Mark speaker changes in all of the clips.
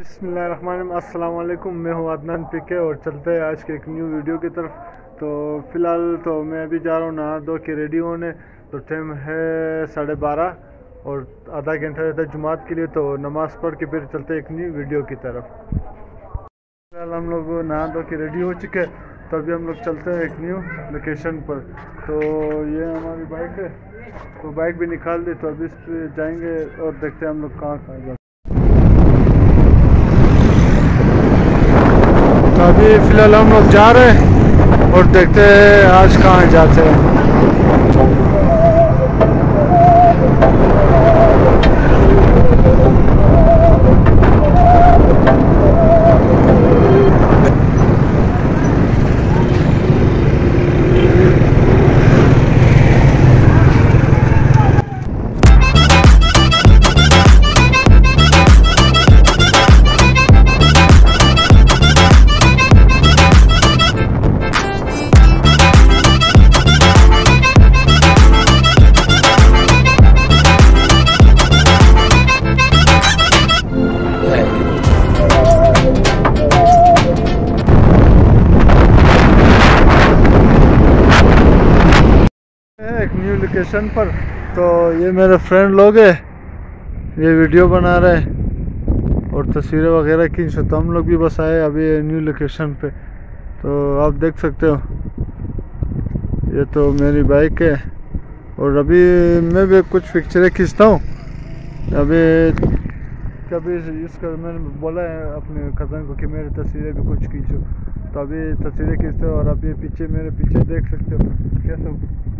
Speaker 1: अस्सलाम वालेकुम, मैं हूँ अदनान पीके और चलते हैं आज के एक न्यू वीडियो की तरफ। तो फ़िलहाल तो मैं अभी जा रहा हूँ नहा धो के रेडी होने। तो टाइम है 12:30 और आधा घंटा रहता है जुमात के लिए। तो नमाज़ पढ़ के फिर चलते हैं एक न्यू वीडियो की तरफ। फिलहाल हम लोग नहा धो के रेडी हो चुके हैं, तो अभी हम लोग चलते हैं एक न्यू लोकेशन पर। तो ये हमारी बाइक है, तो बाइक भी निकाल दी। तो अभी इस पर जाएंगे और देखते हैं हम लोग कहाँ कहाँ जाते हैं। तो अभी फ़िलहाल हम लोग जा रहे हैं और देखते हैं आज कहाँ जाते हैं। एक न्यू लोकेशन पर। तो ये मेरे फ्रेंड लोग हैं, ये वीडियो बना रहे हैं और तस्वीरें वगैरह खींच। तो हम लोग भी बस आए अभी न्यू लोकेशन पे। तो आप देख सकते हो, ये तो मेरी बाइक है और अभी मैं भी कुछ पिक्चरें खींचता हूँ। अभी कभी इसका मैंने बोला है अपने कज़न को कि मेरी तस्वीरें भी कुछ खींचो। तो अभी तस्वीरें खींचते हो और अभी पीछे मेरे पीछे देख सकते हो कैसे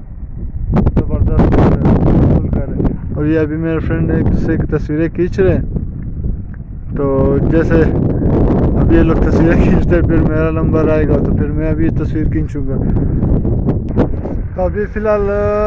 Speaker 1: ज़बरदस्त करे। और ये अभी मेरे फ्रेंड एक दूसरे की तस्वीरें खींच रहे हैं। तो जैसे अभी ये लोग तस्वीरें खींचते हैं, फिर मेरा नंबर आएगा तो फिर मैं अभी तस्वीर खींचूँगा। तो अभी फ़िलहाल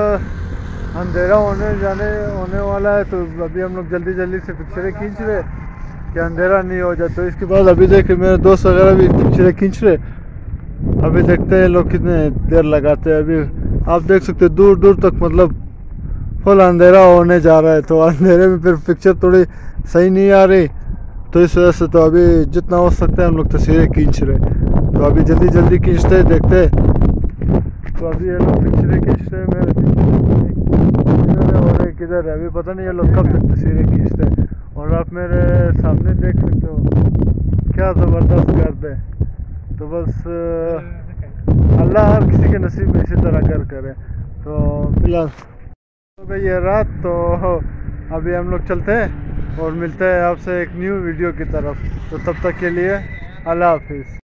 Speaker 1: अंधेरा होने वाला है। तो अभी हम लोग जल्दी से पिक्चरें खींच रहे कि अंधेरा नहीं हो जाए। तो इसके बाद अभी देखे मेरे दोस्त वगैरह भी पिक्चरें खींच रहे। अभी देखते हैं लोग कितने देर लगाते हैं। अभी आप देख सकते हैं दूर दूर तक मतलब फुल अंधेरा होने जा रहा है। तो अंधेरे में फिर पिक्चर थोड़ी सही नहीं आ रही, तो इस वजह से तो अभी जितना हो सकता है हम लोग तस्वीरें खींच रहे। तो अभी जल्दी खींचते देखते हैं। तो अभी ये लोग पिक्चरें खींच रहे हैं मेरे पीछे और एक इधर है। अभी पता नहीं ये लोग कब तक तस्वीरें खींचते हैं। और आप मेरे सामने देख सकते हो क्या ज़बरदस्त करते हैं। तो बस अल्लाह हर किसी के नसीब में इसी तरह करे। तो फिलहाल हो गई है रात, तो अभी हम लोग चलते हैं और मिलते हैं आपसे एक न्यू वीडियो की तरफ। तो तब तक के लिए अल्लाह हाफिज़।